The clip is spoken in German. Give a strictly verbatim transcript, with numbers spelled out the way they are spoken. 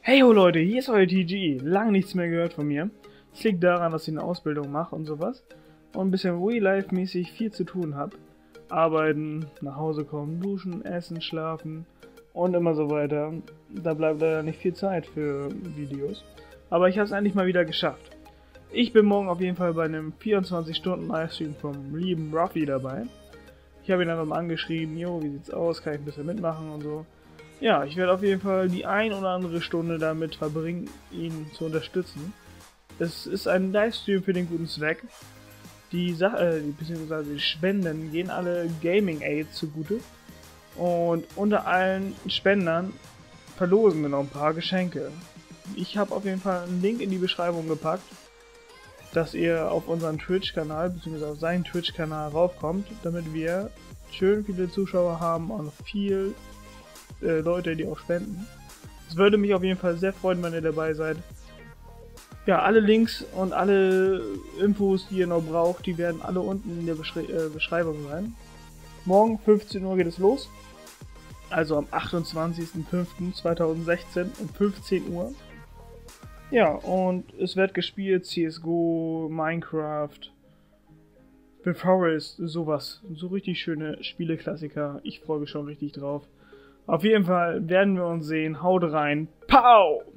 Hey ho Leute, hier ist euer T G. Lange nichts mehr gehört von mir. Es liegt daran, dass ich eine Ausbildung mache und sowas. Und ein bisschen Real-Life-mäßig viel zu tun habe. Arbeiten, nach Hause kommen, duschen, essen, schlafen und immer so weiter. Da bleibt leider nicht viel Zeit für Videos. Aber ich habe es endlich mal wieder geschafft. Ich bin morgen auf jeden Fall bei einem vierundzwanzig Stunden Livestream vom lieben Ruffy dabei. Ich habe ihn einfach mal angeschrieben, jo, wie sieht's aus, kann ich ein bisschen mitmachen und so. Ja, ich werde auf jeden Fall die ein oder andere Stunde damit verbringen, ihn zu unterstützen. Es ist ein Livestream für den guten Zweck. Die Sache, äh, beziehungsweise die Spenden gehen alle Gaming Aid zugute. Und unter allen Spendern verlosen wir noch ein paar Geschenke. Ich habe auf jeden Fall einen Link in die Beschreibung gepackt, dass ihr auf unseren Twitch-Kanal, beziehungsweise auf seinen Twitch-Kanal raufkommt, damit wir schön viele Zuschauer haben und viel äh, Leute, die auch spenden. Es würde mich auf jeden Fall sehr freuen, wenn ihr dabei seid. Ja, alle Links und alle Infos, die ihr noch braucht, die werden alle unten in der Beschrei äh, Beschreibung sein. Morgen fünfzehn Uhr geht es los. Also am achtundzwanzigsten fünften zweitausendsechzehn um fünfzehn Uhr. Ja, und es wird gespielt C S G O, Minecraft, The Forest, sowas. So richtig schöne Spieleklassiker. Ich freue mich schon richtig drauf. Auf jeden Fall werden wir uns sehen. Haut rein. Pow!